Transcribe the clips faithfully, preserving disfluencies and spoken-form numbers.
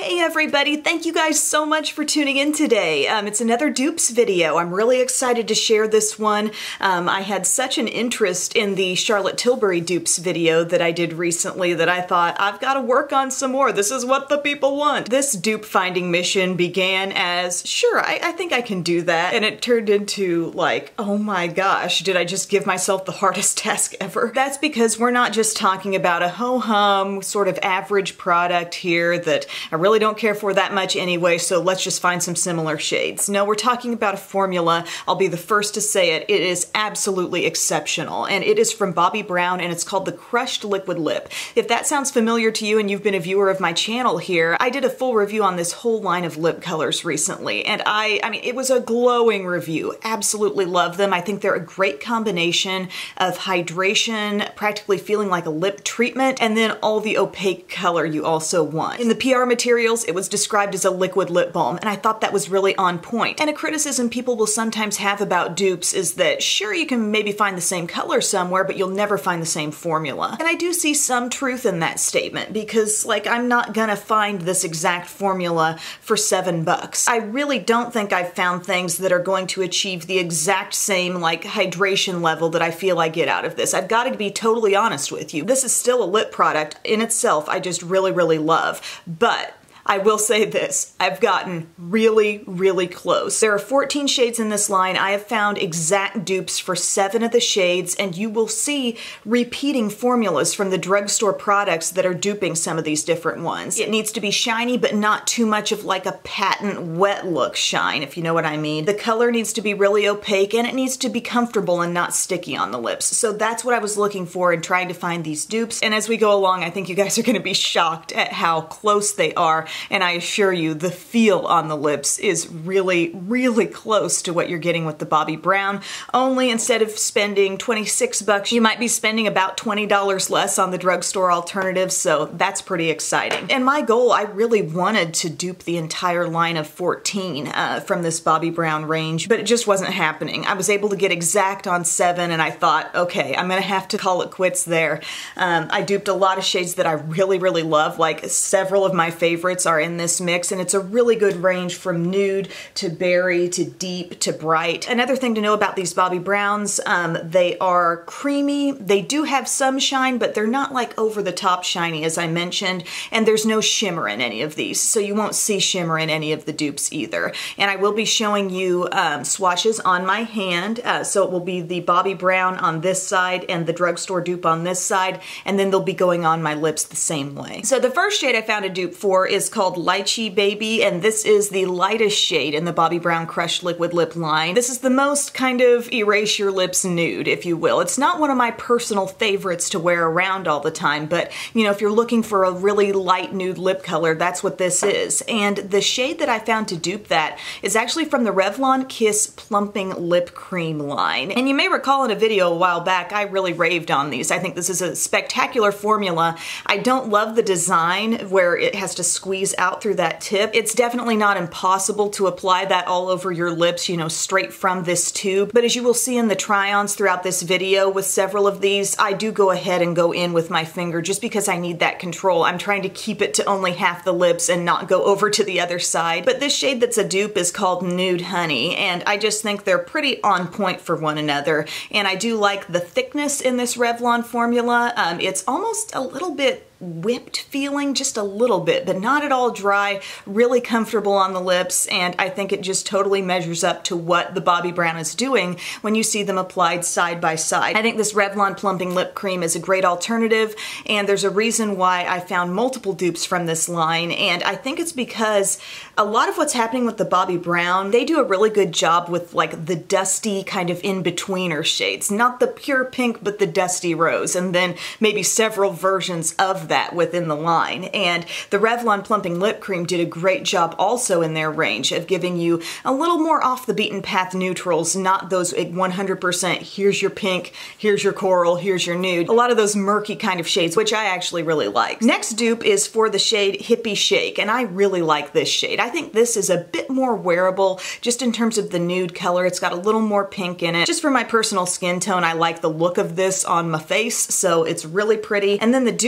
Hey everybody, thank you guys so much for tuning in today. Um, it's another dupes video. I'm really excited to share this one. Um, I had such an interest in the Charlotte Tilbury dupes video that I did recently that I thought, I've got to work on some more. This is what the people want. This dupe finding mission began as, sure, I, I think I can do that. And it turned into like, oh my gosh, did I just give myself the hardest task ever? That's because we're not just talking about a ho-hum sort of average product here that I really don't care for that much anyway, so let's just find some similar shades. No, we're talking about a formula. I'll be the first to say it. It is absolutely exceptional, and it is from Bobbi Brown, and it's called the Crushed Liquid Lip. If that sounds familiar to you and you've been a viewer of my channel here, I did a full review on this whole line of lip colors recently, and I, I mean, it was a glowing review. Absolutely love them. I think they're a great combination of hydration, practically feeling like a lip treatment, and then all the opaque color you also want. In the P R materials, it was described as a liquid lip balm, and I thought that was really on point. And a criticism people will sometimes have about dupes is that, sure, you can maybe find the same color somewhere, but you'll never find the same formula. And I do see some truth in that statement, because, like, I'm not gonna find this exact formula for seven bucks. I really don't think I've found things that are going to achieve the exact same, like, hydration level that I feel I get out of this. I've got to be totally honest with you. This is still a lip product in itself I just really, really love. But I will say this, I've gotten really, really close. There are fourteen shades in this line. I have found exact dupes for seven of the shades, and you will see repeating formulas from the drugstore products that are duping some of these different ones. It needs to be shiny, but not too much of like a patent wet look shine, if you know what I mean. The color needs to be really opaque, and it needs to be comfortable and not sticky on the lips. So that's what I was looking for in trying to find these dupes. And as we go along, I think you guys are gonna be shocked at how close they are. And I assure you, the feel on the lips is really, really close to what you're getting with the Bobbi Brown. Only instead of spending twenty-six bucks, you might be spending about twenty dollars less on the drugstore alternatives, so that's pretty exciting. And my goal, I really wanted to dupe the entire line of fourteen uh, from this Bobbi Brown range, but it just wasn't happening. I was able to get exact on seven, and I thought, okay, I'm gonna have to call it quits there. Um, I duped a lot of shades that I really, really love, like several of my favorites are in this mix, and it's a really good range from nude to berry to deep to bright. Another thing to know about these Bobbi Browns, um, they are creamy. They do have some shine, but they're not like over the top shiny, as I mentioned, and there's no shimmer in any of these, so you won't see shimmer in any of the dupes either. And I will be showing you um, swatches on my hand, uh, so it will be the Bobbi Brown on this side and the drugstore dupe on this side, and then they'll be going on my lips the same way. So the first shade I found a dupe for is called called Lychee Baby, and this is the lightest shade in the Bobbi Brown Crushed Liquid Lip line. This is the most kind of erase your lips nude, if you will. It's not one of my personal favorites to wear around all the time, but you know, if you're looking for a really light nude lip color, that's what this is. And the shade that I found to dupe that is actually from the Revlon Kiss Plumping Lip Cream line. And you may recall in a video a while back, I really raved on these. I think this is a spectacular formula. I don't love the design where it has to squeeze out through that tip. It's definitely not impossible to apply that all over your lips, you know, straight from this tube. But as you will see in the try-ons throughout this video with several of these, I do go ahead and go in with my finger just because I need that control. I'm trying to keep it to only half the lips and not go over to the other side. But this shade that's a dupe is called Nude Honey, and I just think they're pretty on point for one another. And I do like the thickness in this Revlon formula. Um, it's almost a little bit whipped feeling, just a little bit, but not at all dry, really comfortable on the lips, and I think it just totally measures up to what the Bobbi Brown is doing when you see them applied side by side. I think this Revlon Plumping Lip Cream is a great alternative, and there's a reason why I found multiple dupes from this line, and I think it's because a lot of what's happening with the Bobbi Brown, they do a really good job with like the dusty kind of in-betweener shades, not the pure pink, but the dusty rose, and then maybe several versions of that within the line. And the Revlon Plumping Lip Cream did a great job also in their range of giving you a little more off the beaten path neutrals, not those one hundred percent here's your pink, here's your coral, here's your nude. A lot of those murky kind of shades, which I actually really like. Next dupe is for the shade Hippie Shake, and I really like this shade. I think this is a bit more wearable just in terms of the nude color. It's got a little more pink in it. Just for my personal skin tone, I like the look of this on my face, so it's really pretty. And then the dupe for that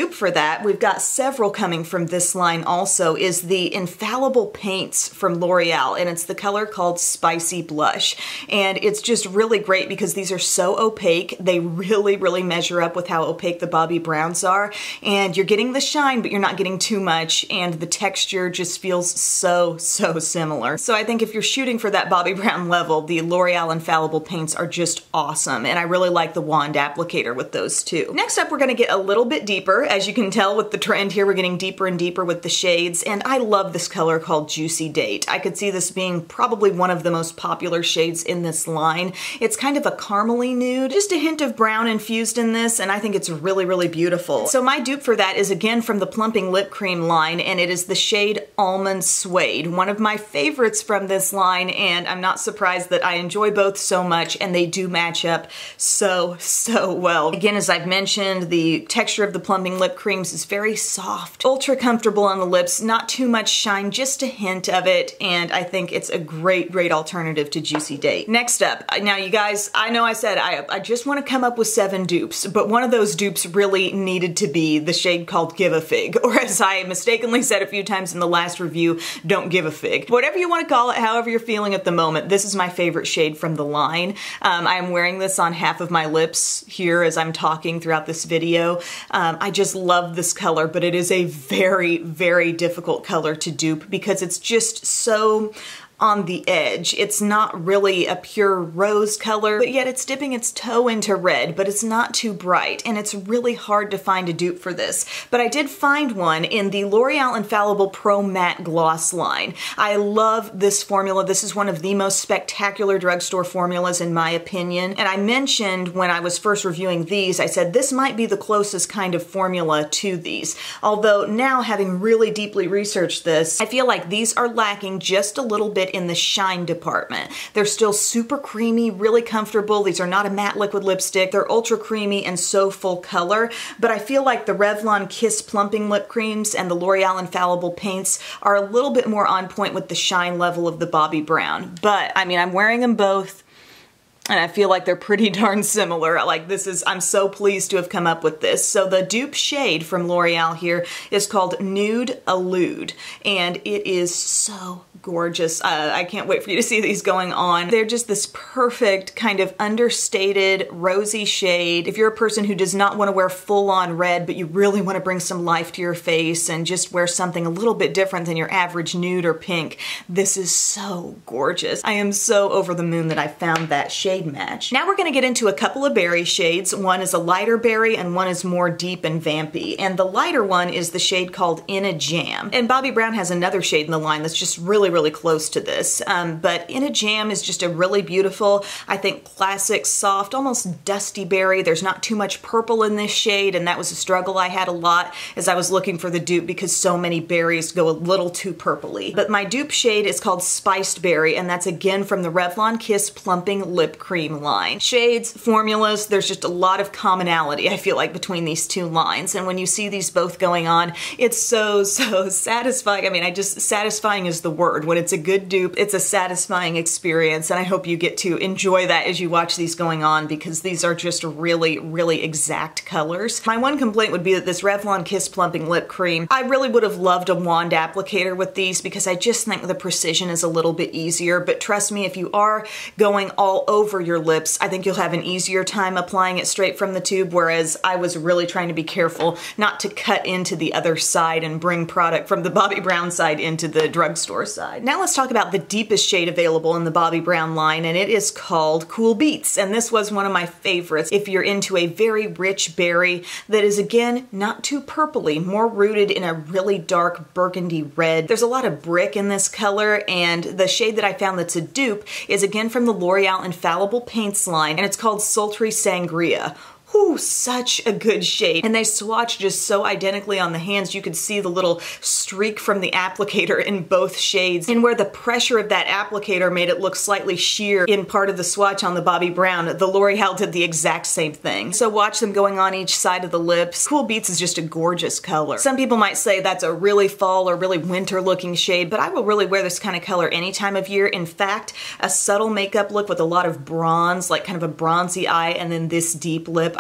that, we've got several coming from this line also, is the Infallible Paints from L'Oreal, and it's the color called Spicy Blush. And it's just really great because these are so opaque. They really, really measure up with how opaque the Bobbi Browns are. And you're getting the shine, but you're not getting too much, and the texture just feels so, so similar. So I think if you're shooting for that Bobbi Brown level, the L'Oreal Infallible Paints are just awesome, and I really like the wand applicator with those too. Next up, we're gonna get a little bit deeper. As you can tell with the trend here, we're getting deeper and deeper with the shades, and I love this color called Juicy Date. I could see this being probably one of the most popular shades in this line. It's kind of a caramely nude, just a hint of brown infused in this, and I think it's really, really beautiful. So my dupe for that is again from the Plumping Lip Cream line, and it is the shade Almond Suede, one of my favorites from this line, and I'm not surprised that I enjoy both so much, and they do match up so, so well. Again, as I've mentioned, the texture of the Plumping Lip Creams is very soft, ultra comfortable on the lips, not too much shine, just a hint of it, and I think it's a great, great alternative to Juicy Date. Next up, now you guys, I know I said I, I just want to come up with seven dupes, but one of those dupes really needed to be the shade called Give a Fig, or as I mistakenly said a few times in the last review, Don't Give a Fig. Whatever you want to call it, however you're feeling at the moment, this is my favorite shade from the line. Um, I'm wearing this on half of my lips here as I'm talking throughout this video. Um, I just love this color, but it is a very, very difficult color to dupe because it's just so on the edge. It's not really a pure rose color, but yet it's dipping its toe into red, but it's not too bright, and it's really hard to find a dupe for this. But I did find one in the L'Oreal Infallible Pro Matte Gloss line. I love this formula. This is one of the most spectacular drugstore formulas in my opinion, and I mentioned when I was first reviewing these, I said this might be the closest kind of formula to these. Although now, having really deeply researched this, I feel like these are lacking just a little bit in the shine department. They're still super creamy, really comfortable. These are not a matte liquid lipstick. They're ultra creamy and so full color, but I feel like the Revlon Kiss Plumping Lip Creams and the L'Oreal Infallible Paints are a little bit more on point with the shine level of the Bobbi Brown. But, I mean, I'm wearing them both, and I feel like they're pretty darn similar. Like this is, I'm so pleased to have come up with this. So the dupe shade from L'Oreal here is called Nude Allude, and it is so gorgeous. Uh, I can't wait for you to see these going on. They're just this perfect kind of understated rosy shade. If you're a person who does not want to wear full-on red, but you really want to bring some life to your face and just wear something a little bit different than your average nude or pink, this is so gorgeous. I am so over the moon that I found that shade match. Now we're going to get into a couple of berry shades. One is a lighter berry and one is more deep and vampy. And the lighter one is the shade called In a Jam. And Bobbi Brown has another shade in the line that's just really, really close to this. Um, but In a Jam is just a really beautiful, I think, classic, soft, almost dusty berry. There's not too much purple in this shade, and that was a struggle I had a lot as I was looking for the dupe because so many berries go a little too purpley. But my dupe shade is called Spiced Berry, and that's again from the Revlon Kiss Plumping Lip Cream line. Shades, formulas, there's just a lot of commonality, I feel like, between these two lines. And when you see these both going on, it's so, so satisfying. I mean, I just, satisfying is the word. When it's a good dupe, it's a satisfying experience, and I hope you get to enjoy that as you watch these going on because these are just really, really exact colors. My one complaint would be that this Revlon Kiss Plumping Lip Cream, I really would have loved a wand applicator with these because I just think the precision is a little bit easier, but trust me, if you are going all over your lips, I think you'll have an easier time applying it straight from the tube, whereas I was really trying to be careful not to cut into the other side and bring product from the Bobbi Brown side into the drugstore side. Now let's talk about the deepest shade available in the Bobbi Brown line, and it is called Cool Beets, and this was one of my favorites if you're into a very rich berry that is, again, not too purpley, more rooted in a really dark burgundy red. There's a lot of brick in this color, and the shade that I found that's a dupe is again from the L'Oreal Infallible Paints line, and it's called Sultry Sangria. Ooh, such a good shade. And they swatch just so identically on the hands. You could see the little streak from the applicator in both shades. And where the pressure of that applicator made it look slightly sheer in part of the swatch on the Bobbi Brown, the L'Oreal did the exact same thing. So watch them going on each side of the lips. Cool Beets is just a gorgeous color. Some people might say that's a really fall or really winter looking shade, but I will really wear this kind of color any time of year. In fact, a subtle makeup look with a lot of bronze, like kind of a bronzy eye, and then this deep lip,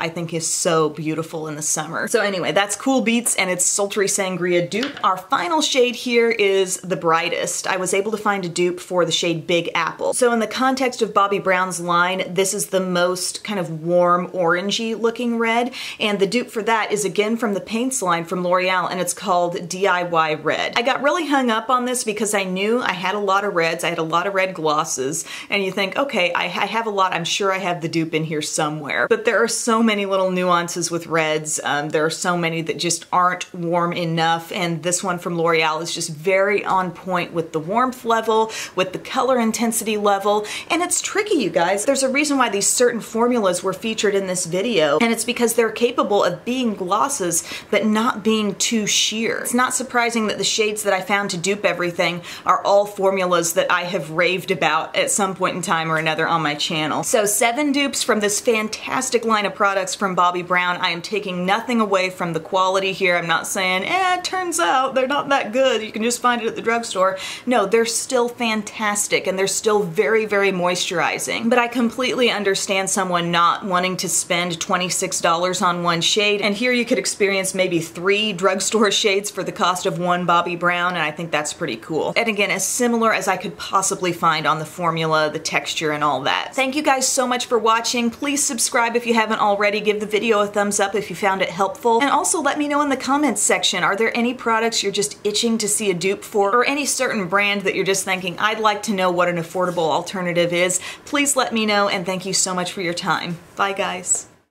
I think is so beautiful in the summer. So anyway, that's Cool Beets and its Sultry Sangria dupe. Our final shade here is the brightest. I was able to find a dupe for the shade Big Apple. So in the context of Bobbi Brown's line, this is the most kind of warm orangey looking red, and the dupe for that is again from the paints line from L'Oreal, and it's called D I Y Red. I got really hung up on this because I knew I had a lot of reds, I had a lot of red glosses, and you think, okay, I, I have a lot, I'm sure I have the dupe in here somewhere. But there are so many little nuances with reds. Um, there are so many that just aren't warm enough, and this one from L'Oreal is just very on point with the warmth level, with the color intensity level, and it's tricky, you guys. There's a reason why these certain formulas were featured in this video, and it's because they're capable of being glosses, but not being too sheer. It's not surprising that the shades that I found to dupe everything are all formulas that I have raved about at some point in time or another on my channel. So seven dupes from this fantastic line of products from Bobbi Brown. I am taking nothing away from the quality here. I'm not saying, eh, it turns out they're not that good, you can just find it at the drugstore. No, they're still fantastic, and they're still very, very moisturizing. But I completely understand someone not wanting to spend twenty-six dollars on one shade, and here you could experience maybe three drugstore shades for the cost of one Bobbi Brown, and I think that's pretty cool. And again, as similar as I could possibly find on the formula, the texture, and all that. Thank you guys so much for watching. Please subscribe if you haven't already. Give the video a thumbs up if you found it helpful. And also let me know in the comments section, are there any products you're just itching to see a dupe for, or any certain brand that you're just thinking, I'd like to know what an affordable alternative is? Please let me know, and thank you so much for your time. Bye guys.